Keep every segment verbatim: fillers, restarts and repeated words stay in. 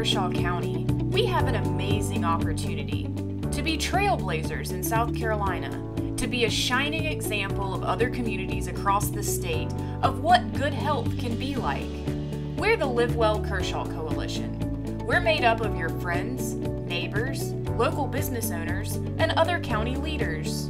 Kershaw County, we have an amazing opportunity to be trailblazers in South Carolina, to be a shining example of other communities across the state of what good health can be like. We're the Livewell Kershaw Coalition. We're made up of your friends, neighbors, local business owners, and other county leaders.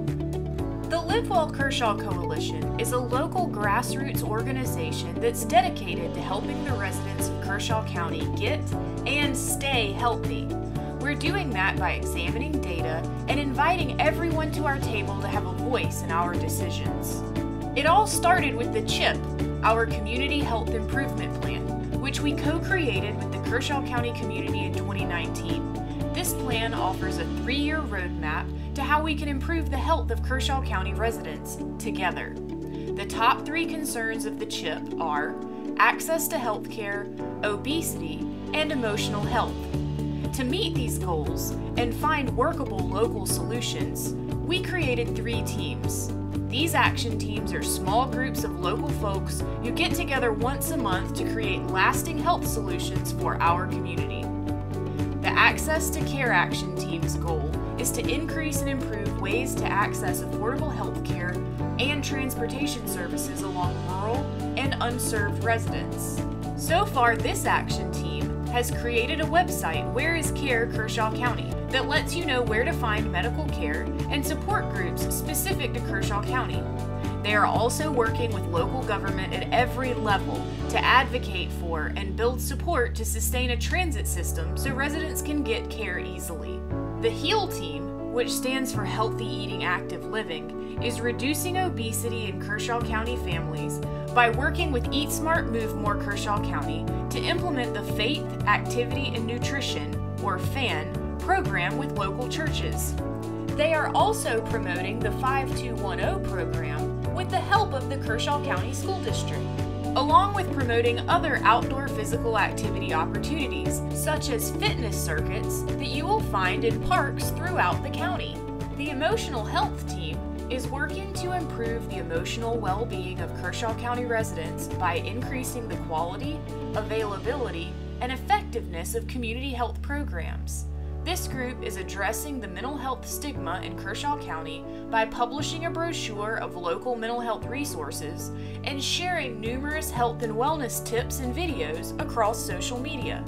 The Livewell Kershaw Coalition is a local grassroots organization that's dedicated to helping the residents of Kershaw County get and stay healthy. We're doing that by examining data and inviting everyone to our table to have a voice in our decisions. It all started with the CHIP, our Community Health Improvement Plan, which we co-created with the Kershaw County community in twenty nineteen. This plan offers a three-year roadmap to how we can improve the health of Kershaw County residents together. The top three concerns of the CHIP are access to health care, obesity, and emotional health. To meet these goals and find workable local solutions, we created three teams. These action teams are small groups of local folks who get together once a month to create lasting health solutions for our community. The Access to Care Action Team's goal is to increase and improve ways to access affordable health care and transportation services along rural and unserved residents. So far, this action team has created a website, Where is Care Kershaw County, that lets you know where to find medical care and support groups specific to Kershaw County. They are also working with local government at every level to advocate for and build support to sustain a transit system so residents can get care easily. The HEAL team, which stands for Healthy Eating Active Living, is reducing obesity in Kershaw County families by working with Eat Smart Move More Kershaw County to implement the Faith, Activity, and Nutrition, or FAN, program with local churches. They are also promoting the five two one zero program with the help of the Kershaw County School District, along with promoting other outdoor physical activity opportunities, such as fitness circuits that you will find in parks throughout the county. The Emotional Health team is working to improve the emotional well-being of Kershaw County residents by increasing the quality, availability, and effectiveness of community health programs. This group is addressing the mental health stigma in Kershaw County by publishing a brochure of local mental health resources and sharing numerous health and wellness tips and videos across social media.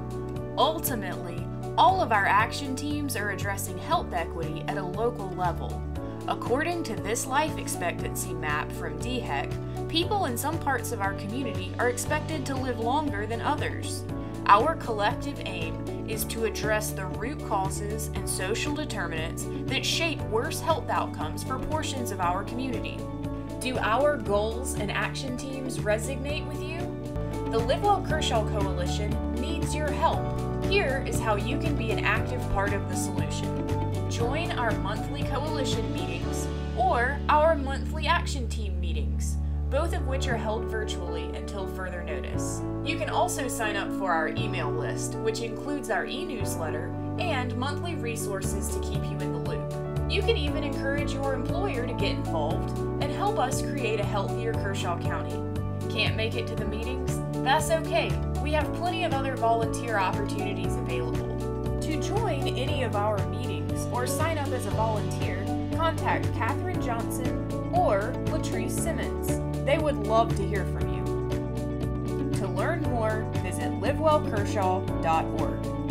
Ultimately, all of our action teams are addressing health equity at a local level. According to this life expectancy map from D H E C, people in some parts of our community are expected to live longer than others. Our collective aim is to address the root causes and social determinants that shape worse health outcomes for portions of our community. Do our goals and action teams resonate with you? The Livewell Kershaw Coalition needs your help. Here is how you can be an active part of the solution. Join our monthly coalition meetings or our monthly action team meetings, both of which are held virtually until further notice. You can also sign up for our email list, which includes our e-newsletter and monthly resources to keep you in the loop. You can even encourage your employer to get involved and help us create a healthier Kershaw County. Can't make it to the meetings? That's okay. We have plenty of other volunteer opportunities available. To join any of our meetings or sign up as a volunteer, contact Katherine Johnson or Latrice Simmons. They would love to hear from you. To learn more, visit livewell kershaw dot org.